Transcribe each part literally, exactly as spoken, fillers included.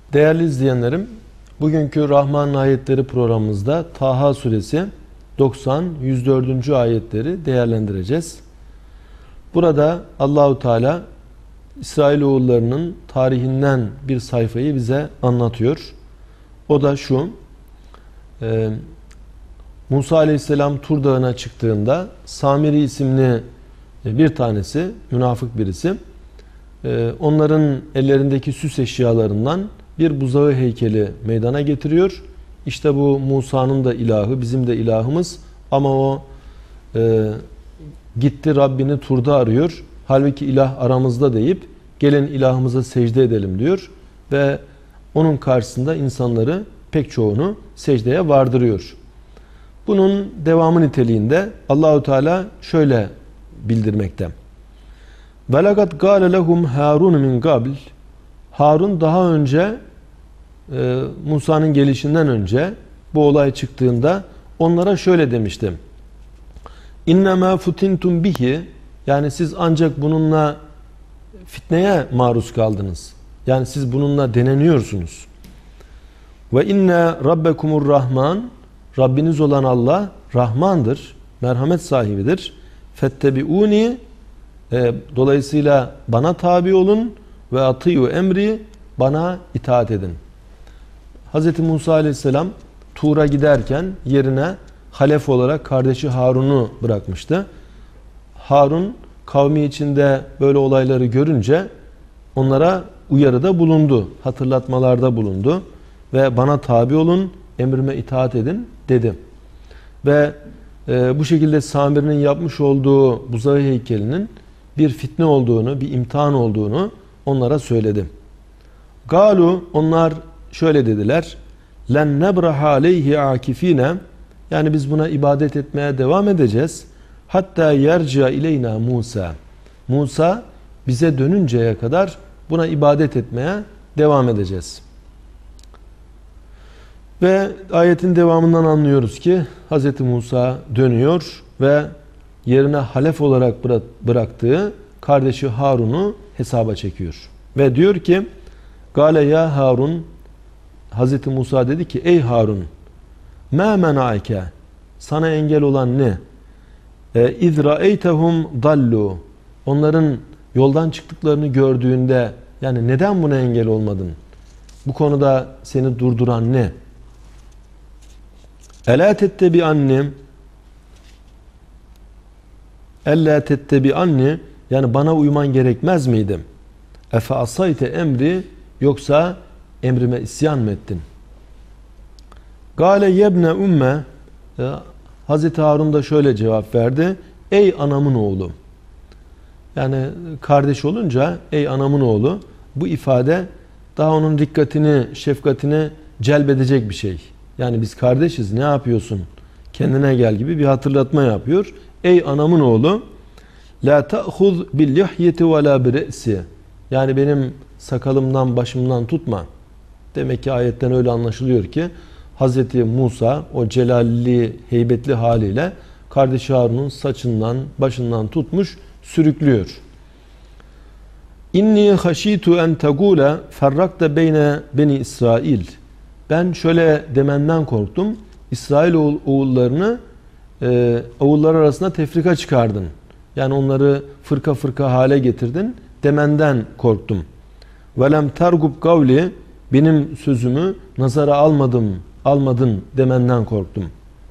Değerli izleyenlerim, bugünkü Rahman ayetleri programımızda Taha suresi doksan yüz dördüncü ayetleri değerlendireceğiz. Burada Allahu Teala İsrailoğullarının tarihinden bir sayfayı bize anlatıyor. O da şu: e, Musa Aleyhisselam Tur Dağı'na çıktığında Samiri isimli bir tanesi, münafık birisi, e, onların ellerindeki süs eşyalarından bir buzağı heykeli meydana getiriyor. İşte bu Musa'nın da ilahı, bizim de ilahımız, ama o e, gitti Rabbini Tur'da arıyor. Halbuki ilah aramızda deyip gelin ilahımıza secde edelim diyor ve onun karşısında insanları, pek çoğunu secdeye vardırıyor. Bunun devamı niteliğinde Allahu Teala şöyle bildirmekte: "Velakat gâle lehum Harun min qabl." Harun daha önce, e, Musa'nın gelişinden önce, bu olay çıktığında onlara şöyle demiştim: "İnnemâ futintum bihi." Yani siz ancak bununla fitneye maruz kaldınız. Yani siz bununla deneniyorsunuz. "Ve inne rabbekumur rahman." Rabbiniz olan Allah Rahmandır, merhamet sahibidir. "Fettebi'uni." E, dolayısıyla bana tabi olun ve atiyu emri, bana itaat edin. Hz. Musa Aleyhisselam Tur'a giderken yerine halef olarak kardeşi Harun'u bırakmıştı. Harun kavmi içinde böyle olayları görünce onlara uyarıda bulundu, hatırlatmalarda bulundu ve bana tabi olun, emrime itaat edin dedi. Ve e, bu şekilde Samiri'nin yapmış olduğu buzağı heykelinin bir fitne olduğunu, bir imtihan olduğunu onlara söyledi. Galu, onlar şöyle dediler: "Len nebraha aleyhi akifine." Yani biz buna ibadet etmeye devam edeceğiz. Hatta yerca ileyna Musa. Musa bize dönünceye kadar buna ibadet etmeye devam edeceğiz. Ve ayetin devamından anlıyoruz ki Hz. Musa dönüyor ve yerine halef olarak bıraktığı kardeşi Harun'u hesaba çekiyor. Ve diyor ki: "Gale ya Harun." Hz. Musa dedi ki: "Ey Harun, mâ menâike." Sana engel olan ne? "İz ra'eytehum dallu." Onların yoldan çıktıklarını gördüğünde, yani neden buna engel olmadın? Bu konuda seni durduran ne? "Elâ tettebi annem." "Ellâ tettebi anni." Yani bana uyman gerekmez miydi? "Efe asayte emri." Yoksa emrime isyan mı ettin? "Gâle yebne ümme." Hazreti Harun da şöyle cevap verdi: "Ey anamın oğlu." Yani kardeş olunca ey anamın oğlu, bu ifade daha onun dikkatini, şefkatini celbedecek bir şey. Yani biz kardeşiz, ne yapıyorsun, kendine gel gibi bir hatırlatma yapıyor. Ey anamın oğlu, la ta'khuz bil lihyeti ve la bi'si. Yani benim sakalımdan, başımdan tutma. Demek ki ayetten öyle anlaşılıyor ki Hz. Musa o celalli, heybetli haliyle kardeşi Harun'un saçından, başından tutmuş, sürüklüyor. "İnni haşitu en tegule ferrakte beyne beni İsrail." Ben şöyle demenden korktum: İsrail oğullarını e, oğullar arasında tefrika çıkardın. Yani onları fırka fırka hale getirdin demenden korktum. "Velem tergub kavli." Benim sözümü nazara almadım, almadın demenden korktum.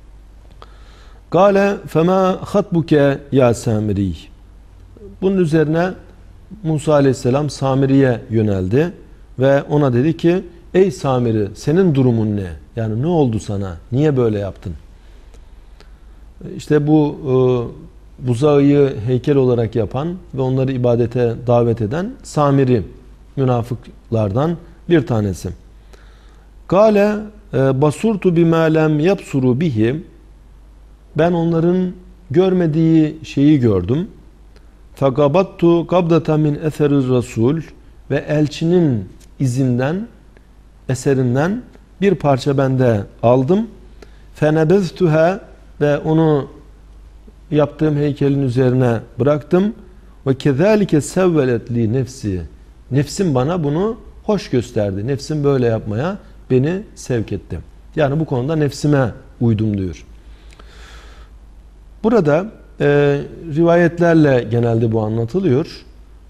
"Gale fema hatbuke ya Samiri." Bunun üzerine Musa Aleyhisselam Samiri'ye yöneldi ve ona dedi ki: "Ey Samiri, senin durumun ne? Yani ne oldu sana? Niye böyle yaptın?" İşte bu e, buzağı heykel olarak yapan ve onları ibadete davet eden Samiri, münafıklardan bir tanesi. "Gale basurtu bima lem yapsuru bihi." Ben onların görmediği şeyi gördüm. "Fagabattu qabdata min eserir rasul." Ve elçinin izinden, eserinden bir parça bende aldım. "Fenebeztuha." Ve onu yaptığım heykelin üzerine bıraktım. "Ve kezalike sevvelet li nefsi." Nefsim bana bunu hoş gösterdi. Nefsim böyle yapmaya beni sevk etti. Yani bu konuda nefsime uydum diyor. Burada e, rivayetlerle genelde bu anlatılıyor.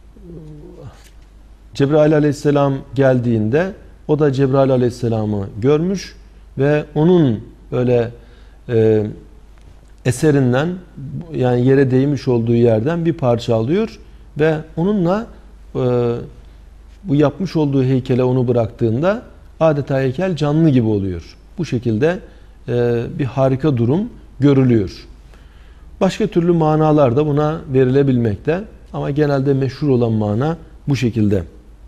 Cebrail aleyhisselam geldiğinde o da Cebrail aleyhisselamı görmüş ve onun öyle e, eserinden, yani yere değmiş olduğu yerden bir parça alıyor ve onunla e, bu yapmış olduğu heykele onu bıraktığında adeta heykel canlı gibi oluyor. Bu şekilde e, bir harika durum görülüyor. Başka türlü manalar da buna verilebilmekte ama genelde meşhur olan mana bu şekilde.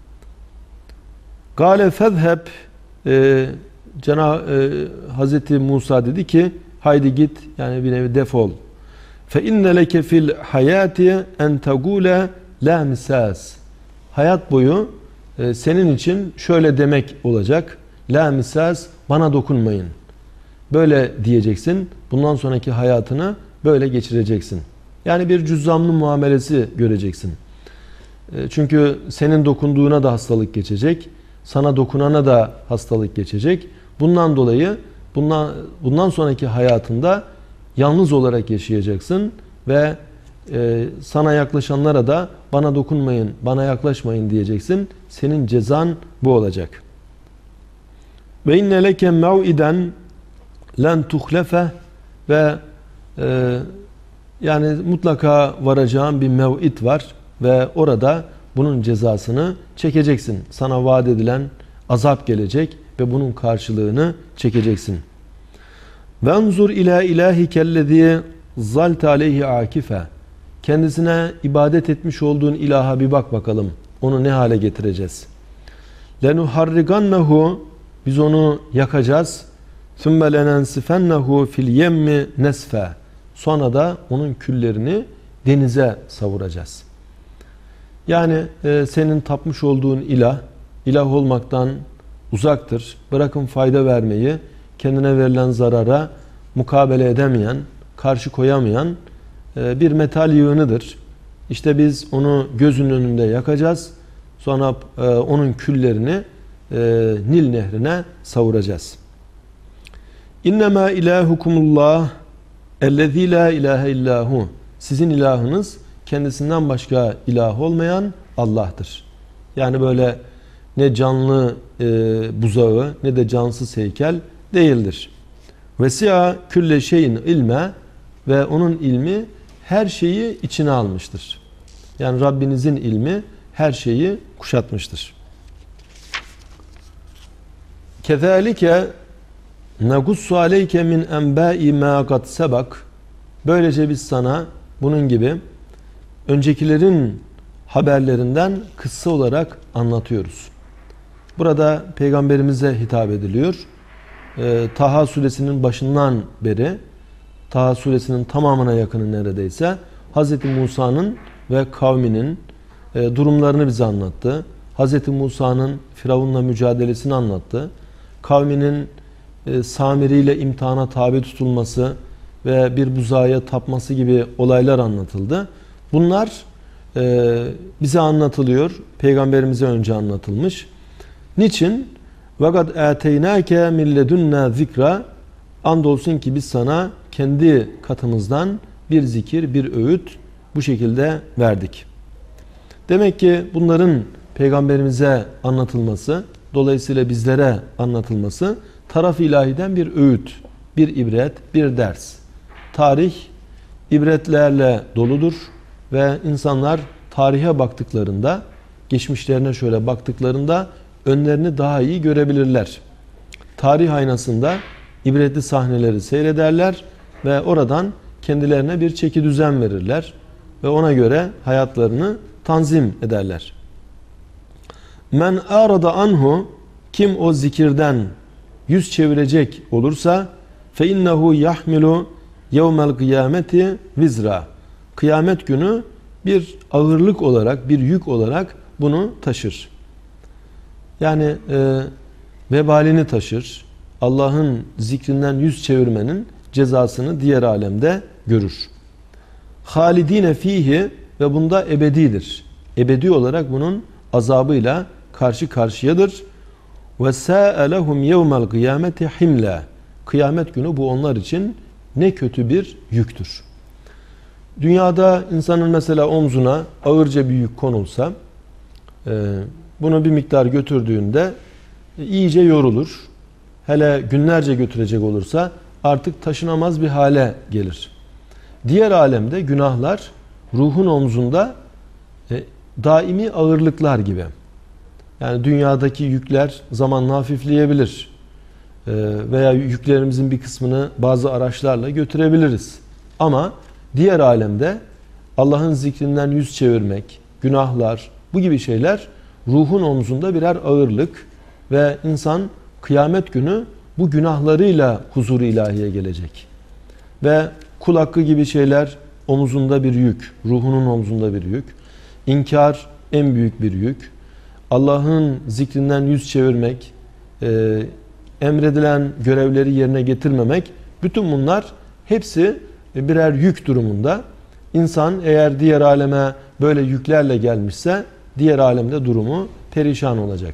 Gale fezheb, e, Cenab-ı e, Hazreti Musa dedi ki haydi git, yani bir nevi defol. Fe inne leke fil hayati en tegule la misas. Hayat boyu e, senin için şöyle demek olacak. La misas, bana dokunmayın. Böyle diyeceksin. Bundan sonraki hayatını böyle geçireceksin. Yani bir cüzzamlı muamelesi göreceksin. E, çünkü senin dokunduğuna da hastalık geçecek. Sana dokunana da hastalık geçecek. Bundan dolayı bundan, bundan sonraki hayatında yalnız olarak yaşayacaksın ve e, sana yaklaşanlara da bana dokunmayın, bana yaklaşmayın diyeceksin. Senin cezan bu olacak. Ve inne leke mev'iden len tuhlefe, ve e, yani mutlaka varacağın bir mev'id var ve orada bunun cezasını çekeceksin. Sana vaat edilen azap gelecek ve bunun karşılığını çekeceksin. Ve enzur ila ilahikellezî zalte aleyhi akife. Kendisine ibadet etmiş olduğun ilaha bir bak bakalım. Onu ne hale getireceğiz? Lenuharrigannehu, biz onu yakacağız. Sümme lenensifennehu fil yemmi nesfe. Sonra da onun küllerini denize savuracağız. Yani e, senin tapmış olduğun ilah, ilah olmaktan uzaktır. Bırakın fayda vermeyi, kendine verilen zarara mukabele edemeyen, karşı koyamayan e, bir metal yığınıdır. İşte biz onu gözünün önünde yakacağız. Sonra e, onun küllerini e, Nil nehrine savuracağız. İnnemâ ilâhukumullah ellezî lâ ilâhe illâhu. Sizin ilahınız kendisinden başka ilah olmayan Allah'tır. Yani böyle ne canlı e, buzağı ne de cansız heykel değildir. Vesi'a külle şeyin ilme, ve onun ilmi her şeyi içine almıştır. Yani Rabbinizin ilmi her şeyi kuşatmıştır. Kezalike negussu aleyke min enbâi mâ kad sebak. Böylece biz sana bunun gibi öncekilerin haberlerinden kıssa olarak anlatıyoruz. Burada Peygamberimize hitap ediliyor. Ee, Taha suresinin başından beri, Taha suresinin tamamına yakını neredeyse Hz. Musa'nın ve kavminin e, durumlarını bize anlattı. Hz. Musa'nın Firavun'la mücadelesini anlattı. Kavminin e, Samiri ile imtihana tabi tutulması ve bir buzağa tapması gibi olaylar anlatıldı. Bunlar e, bize anlatılıyor. Peygamberimize önce anlatılmış. Niçin? وَقَدْ اَتَيْنَاكَ مِنْ لَدُنَّا zikra. Andolsun ki biz sana kendi katımızdan bir zikir, bir öğüt bu şekilde verdik. Demek ki bunların Peygamberimize anlatılması, dolayısıyla bizlere anlatılması taraf-ı ilahiden bir öğüt, bir ibret, bir ders. Tarih ibretlerle doludur ve insanlar tarihe baktıklarında, geçmişlerine şöyle baktıklarında önlerini daha iyi görebilirler. Tarih aynasında ibretli sahneleri seyrederler ve oradan kendilerine bir çeki düzen verirler ve ona göre hayatlarını tanzim ederler. Men arada anhu, kim o zikirden yüz çevirecek olursa fe innehu yahmilu yevmel kıyameti vizra. Kıyamet günü bir ağırlık olarak, bir yük olarak bunu taşır. Yani e, vebalini taşır. Allah'ın zikrinden yüz çevirmenin cezasını diğer alemde görür. Halidine fihi, ve bunda ebedidir. Ebedi olarak bunun azabıyla karşı karşıyadır. Ve sa'alehum yevmel kıyameti himla. Kıyamet günü bu onlar için ne kötü bir yüktür. Dünyada insanın mesela omzuna ağırca bir yük konulsa, bunu bir miktar götürdüğünde iyice yorulur. Hele günlerce götürecek olursa artık taşınamaz bir hale gelir. Diğer alemde günahlar ruhun omzunda e, daimi ağırlıklar gibi. Yani dünyadaki yükler zamanla hafifleyebilir. E, veya yüklerimizin bir kısmını bazı araçlarla götürebiliriz. Ama diğer alemde Allah'ın zikrinden yüz çevirmek, günahlar, bu gibi şeyler ruhun omzunda birer ağırlık ve insan kıyamet günü bu günahlarıyla huzur-u ilahiye gelecek. Ve kul hakkı gibi şeyler omuzunda bir yük, ruhunun omzunda bir yük. İnkar en büyük bir yük. Allah'ın zikrinden yüz çevirmek, e, emredilen görevleri yerine getirmemek, bütün bunlar hepsi birer yük durumunda. İnsan eğer diğer aleme böyle yüklerle gelmişse diğer alemde durumu perişan olacak.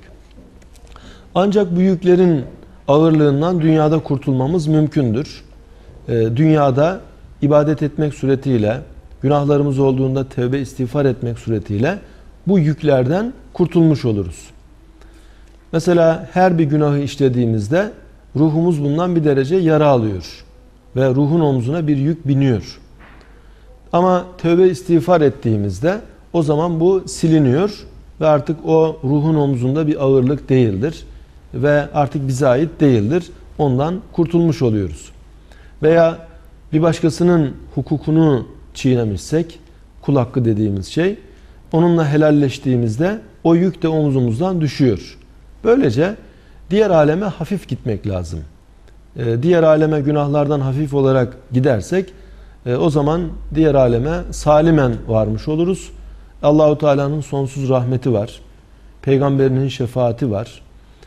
Ancak bu yüklerin ağırlığından dünyada kurtulmamız mümkündür. Dünyada ibadet etmek suretiyle, günahlarımız olduğunda tevbe istiğfar etmek suretiyle bu yüklerden kurtulmuş oluruz. Mesela her bir günahı işlediğimizde ruhumuz bundan bir derece yara alıyor ve ruhun omzuna bir yük biniyor. Ama tövbe istiğfar ettiğimizde o zaman bu siliniyor ve artık o ruhun omzunda bir ağırlık değildir ve artık bize ait değildir. Ondan kurtulmuş oluyoruz. Veya bir başkasının hukukunu çiğnemişsek, kul hakkı dediğimiz şey, onunla helalleştiğimizde o yük de omzumuzdan düşüyor. Böylece diğer aleme hafif gitmek lazım. Diğer aleme günahlardan hafif olarak gidersek o zaman diğer aleme salimen varmış oluruz. Allahu Teala'nın sonsuz rahmeti var. Peygamberinin şefaati var.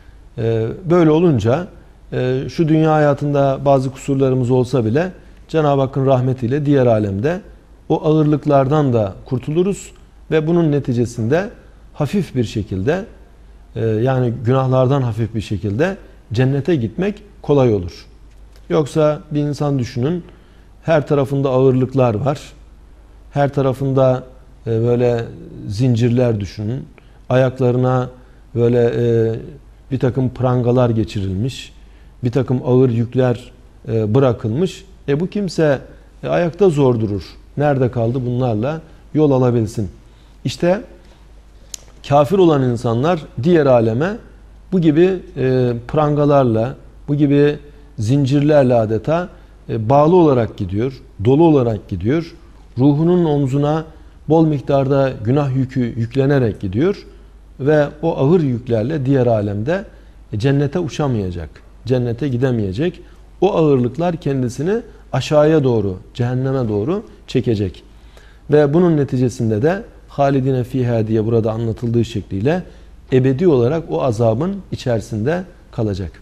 Böyle olunca şu dünya hayatında bazı kusurlarımız olsa bile Cenab-ı Hakk'ın rahmetiyle diğer alemde o ağırlıklardan da kurtuluruz ve bunun neticesinde hafif bir şekilde, yani günahlardan hafif bir şekilde cennete gitmek kolay olur. Yoksa bir insan düşünün, her tarafında ağırlıklar var. Her tarafında böyle zincirler düşünün. Ayaklarına böyle bir takım prangalar geçirilmiş. Bir takım ağır yükler bırakılmış. E bu kimse ayakta zor durur. Nerede kaldı bunlarla yol alabilsin? İşte kafir olan insanlar diğer aleme bu gibi prangalarla, bu gibi zincirlerle adeta bağlı olarak gidiyor, dolu olarak gidiyor. Ruhunun omzuna bol miktarda günah yükü yüklenerek gidiyor ve o ağır yüklerle diğer alemde cennete uçamayacak, cennete gidemeyecek. O ağırlıklar kendisini aşağıya doğru, cehenneme doğru çekecek. Ve bunun neticesinde de halidine fiha diye burada anlatıldığı şekliyle ebedi olarak o azabın içerisinde kalacak.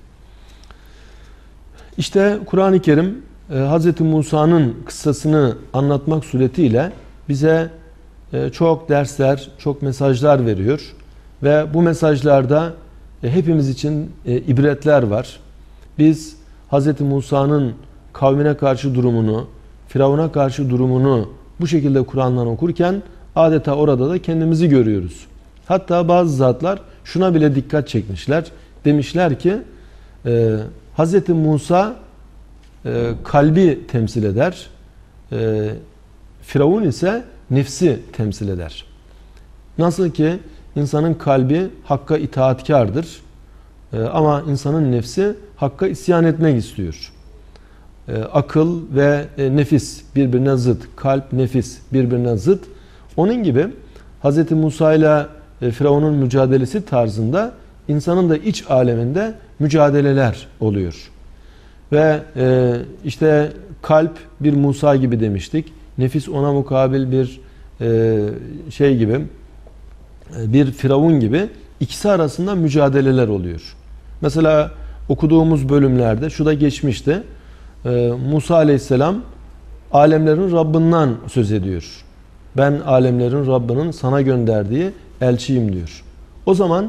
İşte Kur'an-ı Kerim Hz. Musa'nın kıssasını anlatmak suretiyle bize çok dersler, çok mesajlar veriyor. Ve bu mesajlarda hepimiz için ibretler var. Biz Hz. Musa'nın kavmine karşı durumunu, Firavun'a karşı durumunu bu şekilde Kur'an'dan okurken adeta orada da kendimizi görüyoruz. Hatta bazı zatlar şuna bile dikkat çekmişler. Demişler ki Hz. Musa kalbi temsil eder, Firavun ise nefsi temsil eder. Nasıl ki insanın kalbi Hakk'a itaatkardır ama insanın nefsi Hakk'a isyan etmek istiyor. Akıl ve nefis birbirine zıt, kalp, nefis birbirine zıt. Onun gibi Hz. Musa ile Firavun'un mücadelesi tarzında insanın da iç aleminde mücadeleler oluyor. Ve işte kalp bir Musa gibi demiştik. Nefis ona mukabil bir şey gibi, bir Firavun gibi, ikisi arasında mücadeleler oluyor. Mesela okuduğumuz bölümlerde şu da geçmişti. Musa Aleyhisselam alemlerin Rabbinden söz ediyor. Ben alemlerin Rabbinin sana gönderdiği elçiyim diyor. O zaman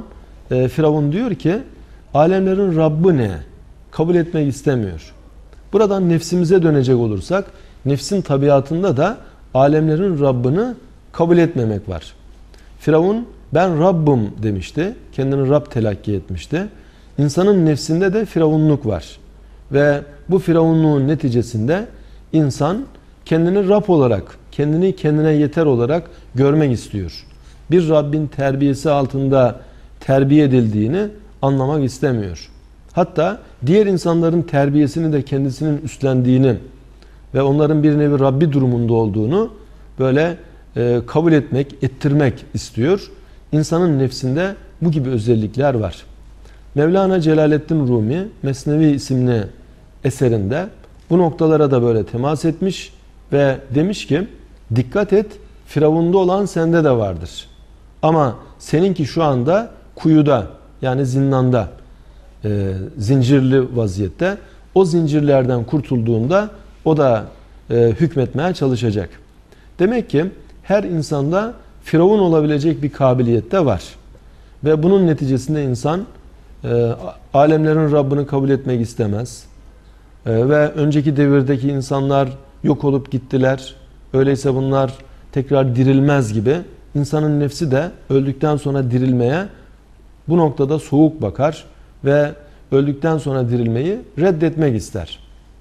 e, Firavun diyor ki alemlerin Rabbi ne? Kabul etmek istemiyor. Buradan nefsimize dönecek olursak nefsin tabiatında da alemlerin Rabbini kabul etmemek var. Firavun ben Rabbim demişti. Kendini Rab telakki etmişti. İnsanın nefsinde de firavunluk var. Ve bu firavunluğun neticesinde insan kendini Rab olarak, kendini kendine yeter olarak görmek istiyor. Bir Rabbin terbiyesi altında terbiye edildiğini anlamak istemiyor. Hatta diğer insanların terbiyesini de kendisinin üstlendiğini ve onların bir nevi Rabbi durumunda olduğunu böyle e, kabul etmek, ettirmek istiyor. İnsanın nefsinde bu gibi özellikler var. Mevlana Celaleddin Rumi Mesnevi isimli eserinde bu noktalara da böyle temas etmiş ve demiş ki dikkat et, Firavun'da olan sende de vardır. Ama seninki şu anda kuyuda, yani zindanda, e, zincirli vaziyette. O zincirlerden kurtulduğunda o da e, hükmetmeye çalışacak. Demek ki her insanda Firavun olabilecek bir kabiliyet de var. Ve bunun neticesinde insan e, alemlerin Rabbini kabul etmek istemez. E, ve önceki devirdeki insanlar yok olup gittiler. Öyleyse bunlar tekrar dirilmez gibi. İnsanın nefsi de öldükten sonra dirilmeye bu noktada soğuk bakar ve öldükten sonra dirilmeyi reddetmek ister.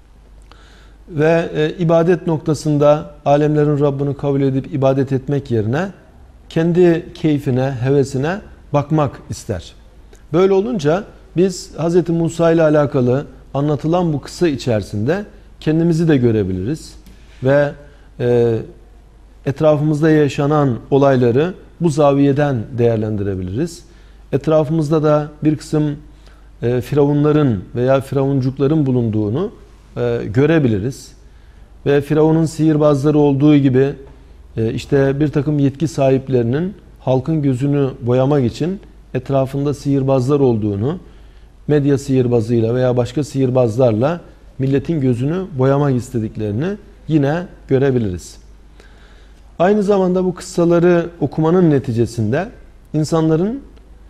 Ve e, ibadet noktasında alemlerin Rabbini kabul edip ibadet etmek yerine kendi keyfine, hevesine bakmak ister. Böyle olunca biz Hz. Musa ile alakalı anlatılan bu kıssa içerisinde kendimizi de görebiliriz. Ve e, etrafımızda yaşanan olayları bu zaviyeden değerlendirebiliriz. Etrafımızda da bir kısım e, firavunların veya firavuncukların bulunduğunu e, görebiliriz. Ve Firavun'un sihirbazları olduğu gibi e, işte bir takım yetki sahiplerinin halkın gözünü boyamak için etrafında sihirbazlar olduğunu, medya sihirbazıyla veya başka sihirbazlarla milletin gözünü boyamak istediklerini yine görebiliriz. Aynı zamanda bu kıssaları okumanın neticesinde insanların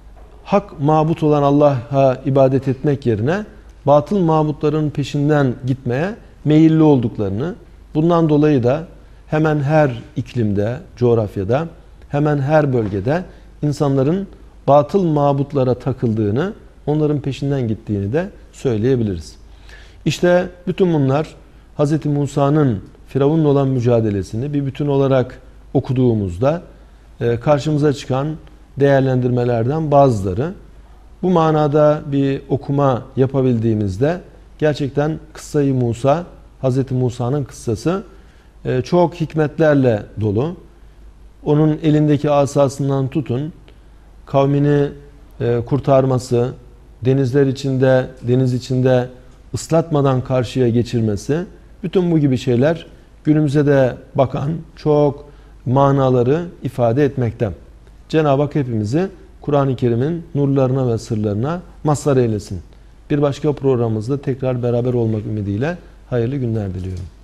hak mabut olan Allah'a ibadet etmek yerine batıl mabutların peşinden gitmeye meyilli olduklarını, bundan dolayı da hemen her iklimde, coğrafyada, hemen her bölgede insanların batıl mabutlara takıldığını, onların peşinden gittiğini de söyleyebiliriz. İşte bütün bunlar Hz. Musa'nın Firavun'la olan mücadelesini bir bütün olarak okuduğumuzda karşımıza çıkan değerlendirmelerden bazıları. Bu manada bir okuma yapabildiğimizde gerçekten kıssa-i Musa, Hz. Musa'nın kıssası çok hikmetlerle dolu. Onun elindeki asasından tutun, kavmini kurtarması, denizler içinde, deniz içinde ıslatmadan karşıya geçirmesi, bütün bu gibi şeyler günümüze de bakan çok manaları ifade etmekte. Cenab-ı Hak hepimizi Kur'an-ı Kerim'in nurlarına ve sırlarına mazhar eylesin. Bir başka programımızda tekrar beraber olmak ümidiyle hayırlı günler diliyorum.